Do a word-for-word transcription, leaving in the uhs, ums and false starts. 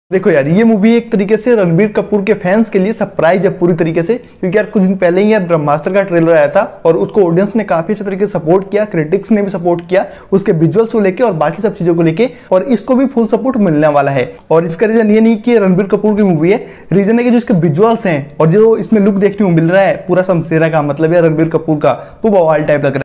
देखो यार, ये मूवी एक तरीके से रणबीर कपूर के फैंस के लिए सरप्राइज है पूरी तरीके से, क्योंकि यार कुछ दिन पहले ही यार ब्रह्मास्त्र का ट्रेलर आया था और उसको ऑडियंस ने काफी अच्छे तरीके से सपोर्ट किया, क्रिटिक्स ने भी सपोर्ट किया उसके विजुअल्स को लेके और बाकी सब चीजों को लेके, और इसको भी फुल सपोर्ट मिलने वाला है। और इसका रीजन ये नहीं कि रणबीर कपूर की मूवी है, रीजन है कि जो इसके विजुअल्स हैं और जो इसमें लुक देखने को मिल रहा है पूरा शमशेरा का, मतलब यार रणबीर कपूर का, वो बवाल टाइप लग रहा है।